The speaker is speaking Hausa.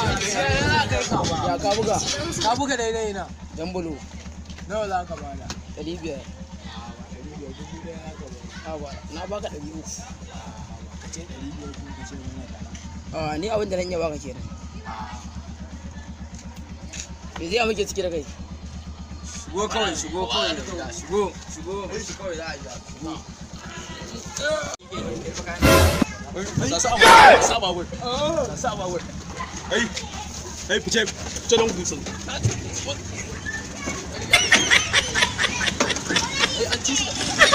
Ya ka buga? Ka buga daidai na. Dan bulo. Nawa za ka bada? 500. Na baka 300. Ka ce 500 ko ka ce mana ni abin da nan ya baka kenan. Me zai muke ciki da kai? Shigo kawai, shigo kawai. Shigo kawai za a yi. Shigo. Hey, fice don gutsun. Hey, an ci